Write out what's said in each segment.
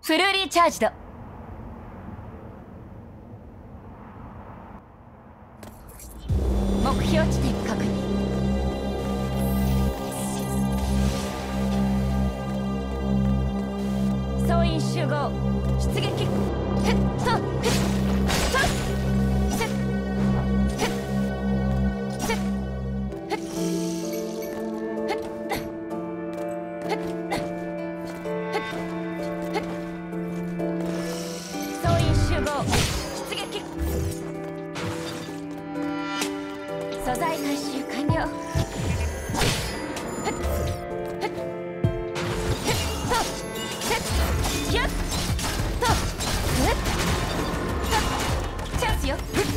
フルリーチャージド。目標地点確認。総員集合。出撃。ヘットヘットセッヘッセッヘッヘッヘッヘッ総員集合。出撃。素材回収完了。ヘッヘッヘットセッヤッとヘッとチャンスよ。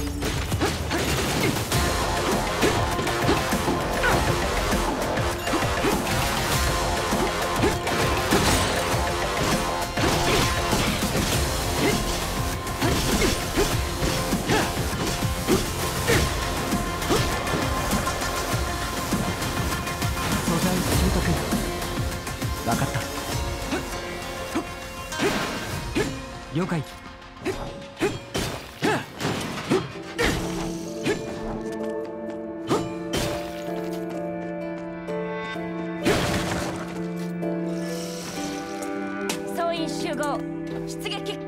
分かった。了解。 総員集合。出撃。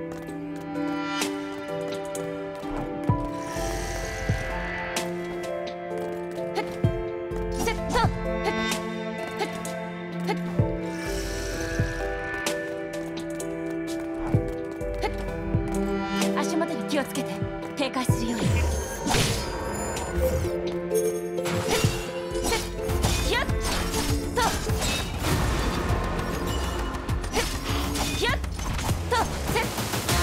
セット。足元に気をつけて警戒するように。やっとやっとせっ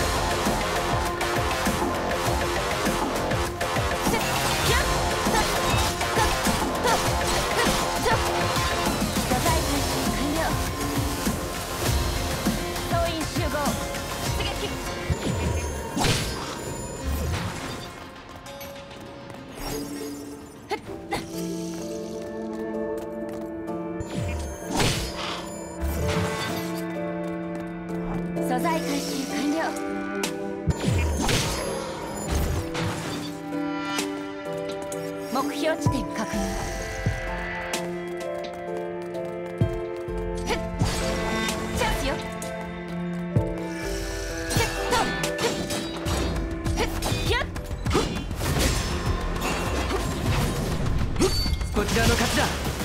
やっと素材回収完了。総員集合。出撃。素材回収完了。目標地点確認。ヘッチャンスよ。ヘットヘッヤッこちらの勝ちだ。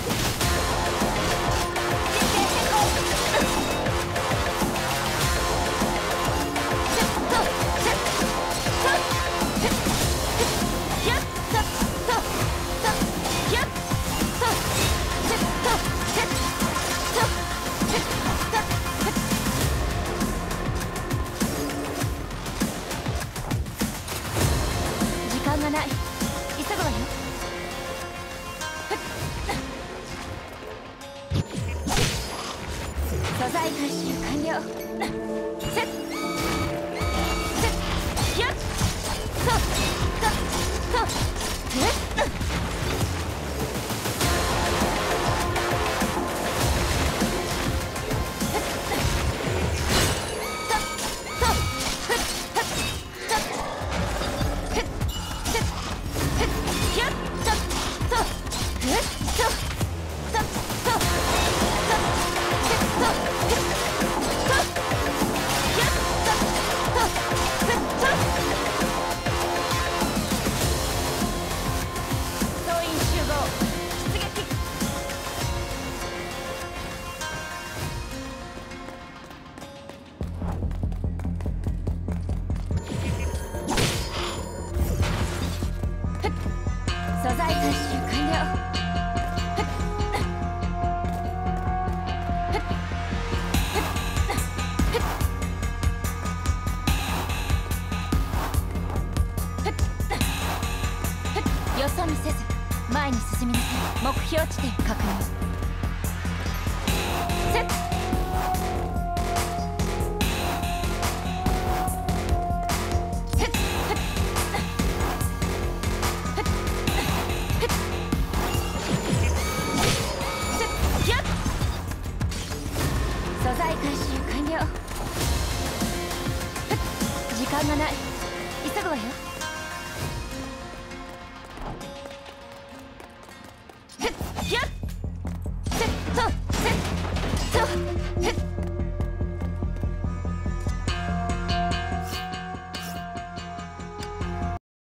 時間がない。急ぐわよ。素材回収完了。セッセッやっとえっ素材回収完了。よそ見せず前に進みなさい。目標地点確認。セット素材回収完了。 間がない。急ぐわよ。